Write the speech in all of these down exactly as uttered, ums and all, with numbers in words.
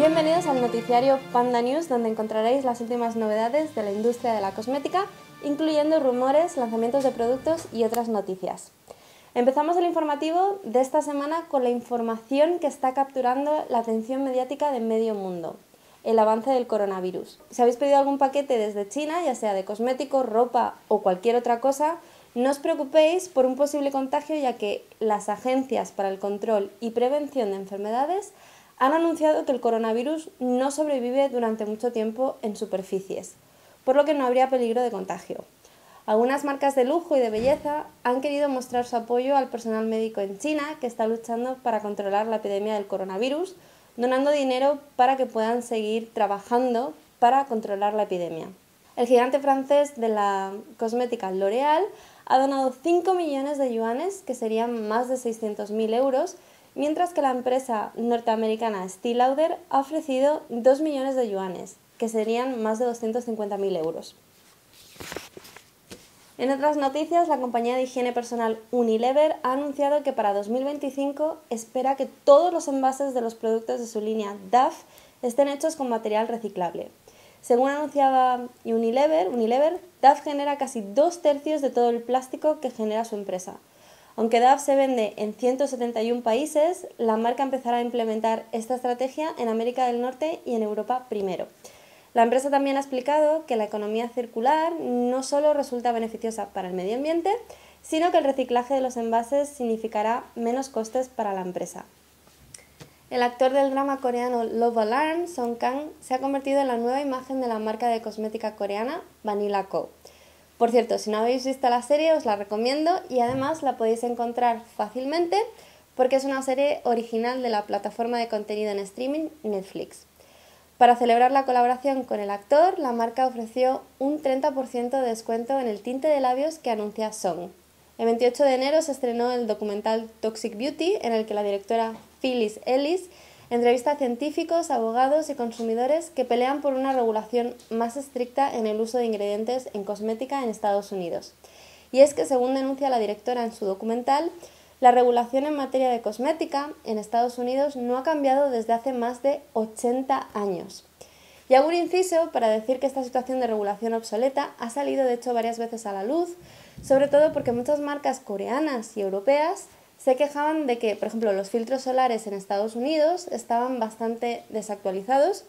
Bienvenidos al noticiario Panda News, donde encontraréis las últimas novedades de la industria de la cosmética, incluyendo rumores, lanzamientos de productos y otras noticias. Empezamos el informativo de esta semana con la información que está capturando la atención mediática de medio mundo: el avance del coronavirus. Si habéis pedido algún paquete desde China, ya sea de cosméticos, ropa o cualquier otra cosa, no os preocupéis por un posible contagio, ya que las agencias para el control y prevención de enfermedades han anunciado que el coronavirus no sobrevive durante mucho tiempo en superficies, por lo que no habría peligro de contagio. Algunas marcas de lujo y de belleza han querido mostrar su apoyo al personal médico en China, que está luchando para controlar la epidemia del coronavirus, donando dinero para que puedan seguir trabajando para controlar la epidemia. El gigante francés de la cosmética L'Oréal ha donado cinco millones de yuanes, que serían más de seiscientos mil euros, mientras que la empresa norteamericana Estée Lauder ha ofrecido dos millones de yuanes, que serían más de doscientos cincuenta mil euros. En otras noticias, la compañía de higiene personal Unilever ha anunciado que para dos mil veinticinco espera que todos los envases de los productos de su línea Dove estén hechos con material reciclable. Según anunciaba Unilever, Unilever, Dove genera casi dos tercios de todo el plástico que genera su empresa. Aunque Dove se vende en ciento setenta y uno países, la marca empezará a implementar esta estrategia en América del Norte y en Europa primero. La empresa también ha explicado que la economía circular no solo resulta beneficiosa para el medio ambiente, sino que el reciclaje de los envases significará menos costes para la empresa. El actor del drama coreano Love Alarm, Song Kang, se ha convertido en la nueva imagen de la marca de cosmética coreana Vanilla Co. Por cierto, si no habéis visto la serie, os la recomiendo y además la podéis encontrar fácilmente porque es una serie original de la plataforma de contenido en streaming Netflix. Para celebrar la colaboración con el actor, la marca ofreció un treinta por ciento de descuento en el tinte de labios que anuncia Song. El veintiocho de enero se estrenó el documental Toxic Beauty, en el que la directora Phyllis Ellis entrevista a científicos, abogados y consumidores que pelean por una regulación más estricta en el uso de ingredientes en cosmética en Estados Unidos. Y es que, según denuncia la directora en su documental, la regulación en materia de cosmética en Estados Unidos no ha cambiado desde hace más de ochenta años. Y hago un inciso para decir que esta situación de regulación obsoleta ha salido de hecho varias veces a la luz, sobre todo porque muchas marcas coreanas y europeas se quejaban de que, por ejemplo, los filtros solares en Estados Unidos estaban bastante desactualizados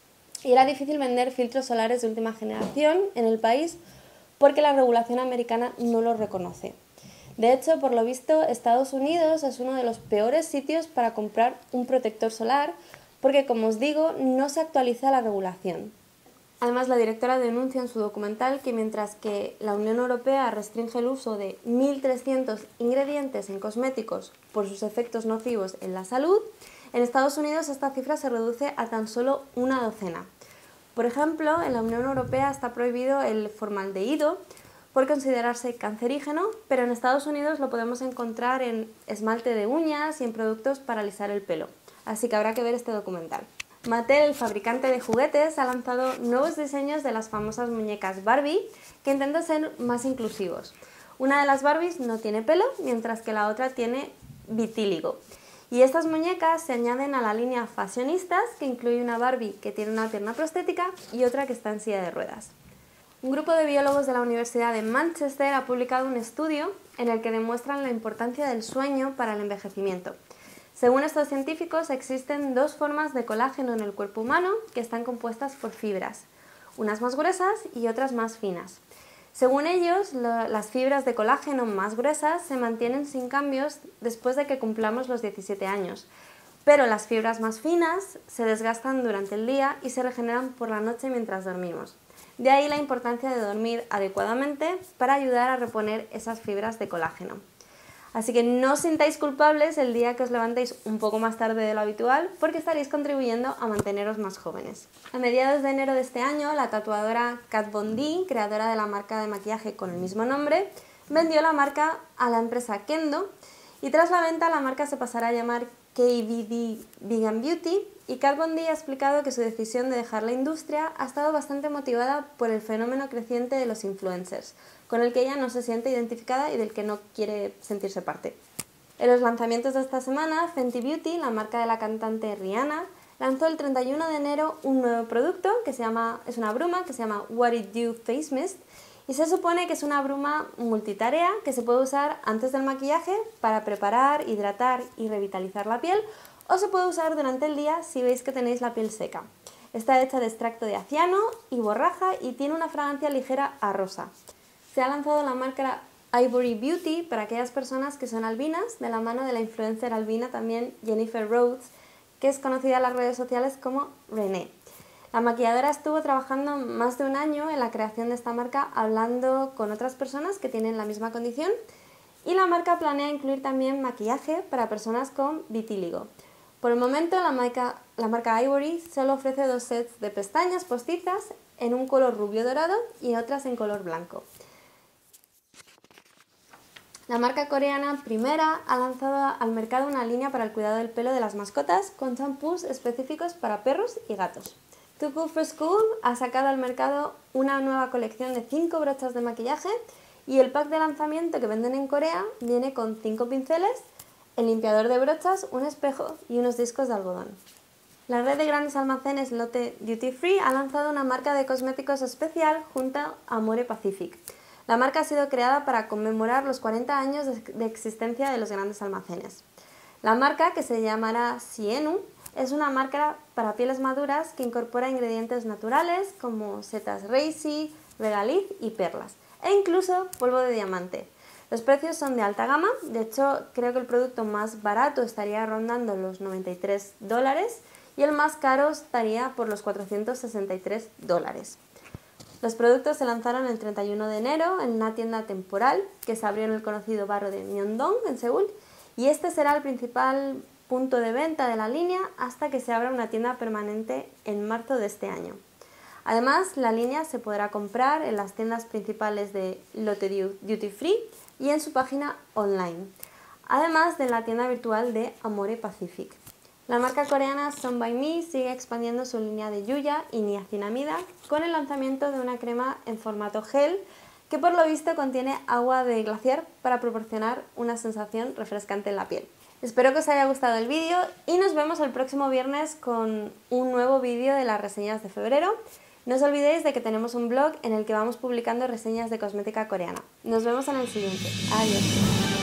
y era difícil vender filtros solares de última generación en el país porque la regulación americana no los reconoce. De hecho, por lo visto, Estados Unidos es uno de los peores sitios para comprar un protector solar porque, como os digo, no se actualiza la regulación. Además, la directora denuncia en su documental que mientras que la Unión Europea restringe el uso de mil trescientos ingredientes en cosméticos por sus efectos nocivos en la salud, en Estados Unidos esta cifra se reduce a tan solo una docena. Por ejemplo, en la Unión Europea está prohibido el formaldehído por considerarse cancerígeno, pero en Estados Unidos lo podemos encontrar en esmalte de uñas y en productos para alisar el pelo. Así que habrá que ver este documental. Mattel, el fabricante de juguetes, ha lanzado nuevos diseños de las famosas muñecas Barbie que intentan ser más inclusivos. Una de las Barbies no tiene pelo, mientras que la otra tiene vitíligo. Y estas muñecas se añaden a la línea Fashionistas, que incluye una Barbie que tiene una pierna prostética y otra que está en silla de ruedas. Un grupo de biólogos de la Universidad de Manchester ha publicado un estudio en el que demuestran la importancia del sueño para el envejecimiento. Según estos científicos, existen dos formas de colágeno en el cuerpo humano que están compuestas por fibras, unas más gruesas y otras más finas. Según ellos, lo, las fibras de colágeno más gruesas se mantienen sin cambios después de que cumplamos los diecisiete años, pero las fibras más finas se desgastan durante el día y se regeneran por la noche mientras dormimos. De ahí la importancia de dormir adecuadamente para ayudar a reponer esas fibras de colágeno. Así que no os sintáis culpables el día que os levantéis un poco más tarde de lo habitual, porque estaréis contribuyendo a manteneros más jóvenes. A mediados de enero de este año, la tatuadora Kat Von D, creadora de la marca de maquillaje con el mismo nombre, vendió la marca a la empresa Kendo y tras la venta la marca se pasará a llamar K V D Vegan Beauty, y Kat Von D ha explicado que su decisión de dejar la industria ha estado bastante motivada por el fenómeno creciente de los influencers, con el que ella no se siente identificada y del que no quiere sentirse parte. En los lanzamientos de esta semana, Fenty Beauty, la marca de la cantante Rihanna, lanzó el treinta y uno de enero un nuevo producto que se llama, es una bruma que se llama What It Do Face Mist y se supone que es una bruma multitarea que se puede usar antes del maquillaje para preparar, hidratar y revitalizar la piel o se puede usar durante el día si veis que tenéis la piel seca. Está hecha de extracto de aciano y borraja y tiene una fragancia ligera a rosa. Se ha lanzado la marca Ivory Beauty para aquellas personas que son albinas, de la mano de la influencer albina también Jennifer Rhodes, que es conocida en las redes sociales como René. La maquilladora estuvo trabajando más de un año en la creación de esta marca, hablando con otras personas que tienen la misma condición, y la marca planea incluir también maquillaje para personas con vitíligo. Por el momento la marca, la marca Ivory solo ofrece dos sets de pestañas postizas en un color rubio dorado y otras en color blanco. La marca coreana Primera ha lanzado al mercado una línea para el cuidado del pelo de las mascotas con champús específicos para perros y gatos. Too Cool for School ha sacado al mercado una nueva colección de cinco brochas de maquillaje y el pack de lanzamiento que venden en Corea viene con cinco pinceles, el limpiador de brochas, un espejo y unos discos de algodón. La red de grandes almacenes Lotte Duty Free ha lanzado una marca de cosméticos especial junto a Amore Pacific. La marca ha sido creada para conmemorar los cuarenta años de existencia de los grandes almacenes. La marca, que se llamará Sienu, es una marca para pieles maduras que incorpora ingredientes naturales como setas reishi, regaliz y perlas, e incluso polvo de diamante. Los precios son de alta gama, de hecho creo que el producto más barato estaría rondando los noventa y tres dólares y el más caro estaría por los cuatrocientos sesenta y tres dólares. Los productos se lanzaron el treinta y uno de enero en una tienda temporal que se abrió en el conocido barrio de Myeongdong, en Seúl, y este será el principal punto de venta de la línea hasta que se abra una tienda permanente en marzo de este año. Además, la línea se podrá comprar en las tiendas principales de Lotte Duty Free y en su página online, además de la tienda virtual de Amore Pacific. La marca coreana Sun By Me sigue expandiendo su línea de Yuya y niacinamida con el lanzamiento de una crema en formato gel que por lo visto contiene agua de glaciar para proporcionar una sensación refrescante en la piel. Espero que os haya gustado el vídeo y nos vemos el próximo viernes con un nuevo vídeo de las reseñas de febrero. No os olvidéis de que tenemos un blog en el que vamos publicando reseñas de cosmética coreana. Nos vemos en el siguiente. Adiós.